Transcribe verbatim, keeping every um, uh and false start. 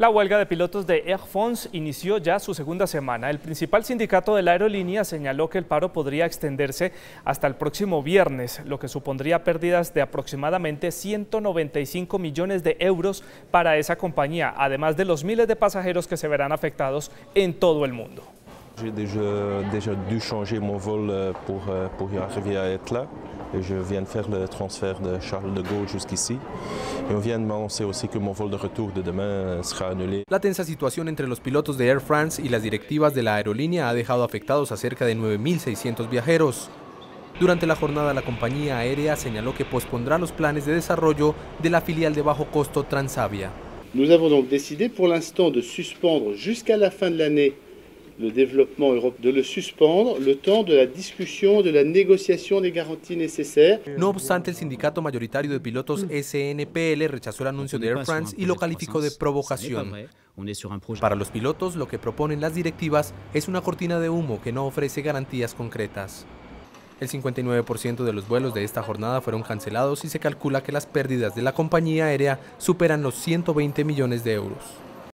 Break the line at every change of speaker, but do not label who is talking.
La huelga de pilotos de Air France inició ya su segunda semana. El principal sindicato de la aerolínea señaló que el paro podría extenderse hasta el próximo viernes, lo que supondría pérdidas de aproximadamente ciento noventa y cinco millones de euros para esa compañía, además de los miles de pasajeros que se verán afectados en todo el mundo.
J'ai déjà, déjà dû changer mon vol pour, pour y arriver à être là. Je viens de faire le transfert de Charles de Gaulle jusqu'ici. Et on vient de m'annoncer aussi que mon vol de retour de demain sera annulé.
La tensa situación entre los pilotos de Air France y las directivas de la aerolínea ha dejado afectados a cerca de nueve mil seiscientos viajeros. Durante la jornada, la compañía aérea señaló que pospondrá los planes de desarrollo de la filial de bajo costo Transavia.
Nous avons donc décidé pour l'instant de suspendre jusqu'à la fin de l'année le développement européen, de le suspendre le temps de la discussion, de la négociation des garanties nécessaires.
No obstante, el sindicato mayoritario de pilotos S N P L rechazó el anuncio de Air France y lo calificó de provocación. Para los pilotos, lo que proponen las directivas es una cortina de humo que no ofrece garantías concretas. El cincuenta y nueve por ciento de los vuelos de esta jornada fueron cancelados y se calcula que las pérdidas de la compañía aérea superan los ciento veinte millones de euros.